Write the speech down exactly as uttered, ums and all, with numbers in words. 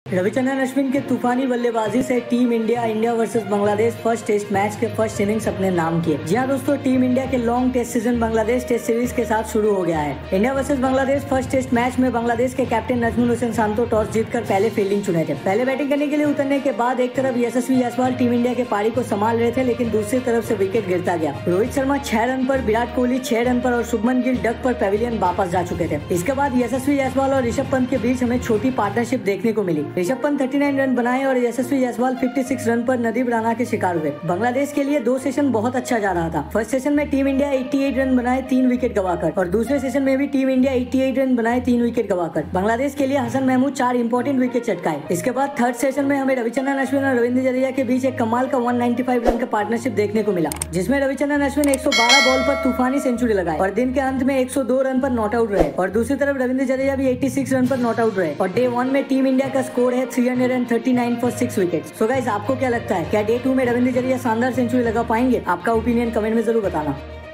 रविचंद्रन अश्विन के तूफानी बल्लेबाजी से team India India versus Bangladesh first test match के फर्स्ट इनिंग्स अपने नाम किए। जी हाँ दोस्तों, टीम इंडिया के long test season Bangladesh test series के साथ शुरू हो गया है। India versus Bangladesh first test match में बांग्लादेश के कैप्टन नजमुल हुसैन शांतो टॉस जीतकर पहले फील्डिंग चुने थे। पहले बैटिंग करने के लिए उतरने के बाद एक तरफ यशस्वी जायसवाल टीम इंडिया के पारी को संभाल रहे थे, लेकिन दूसरी तरफ से विकेट गिरता गया। रोहित शर्मा छह रन पर, विराट कोहली छह रन पर और शुभमन गिल डक पर पैविलियन वापस जा चुके थे। इसके बाद यशस्वी जायसवाल और ऋषभ पंत के बीच हमें छोटी पार्टनरशिप देखने को मिली। ऋषभ पंत उनतालीस रन बनाए और यशस्वी जायसवाल छप्पन रन पर नदीम राणा के शिकार हुए। बांग्लादेश के लिए दो सेशन बहुत अच्छा जा रहा था। फर्स्ट सेशन में टीम इंडिया अट्ठासी रन बनाए तीन विकेट गवाकर, और दूसरे सेशन में भी टीम इंडिया अट्ठासी रन बनाए तीन विकेट गवाकर। बांग्लादेश के लिए हसन महमूद चार इंपॉर्टेंट विकेट चटकाए। इसके बाद थर्ड सेशन में हमें रविचंद्रन अश्विन और रविंद्र जडेजा के बीच एक कमाल का एक सौ पचानवे रन का पार्टनरशिप देखने को मिला, जिसमें रविचंद्रन अश्विन एक सौ बारह बॉल पर तूफानी सेंचुरी लगाए और दिन के अंत में एक सौ दो रन पर नॉट आउट रहे। और दूसरी तरफ रविंद्र जडेजा भी छियासी रन पर नॉट आउट रहे। और डे वन में टीम इंडिया का स्कोर है तीन सौ उनतालीस for six wickets. So guys, आपको क्या लगता है, क्या डे टू में रविंद्र जडेजा शानदार सेंचुरी लगा पाएंगे? आपका ओपिनियन कमेंट में जरूर बताना।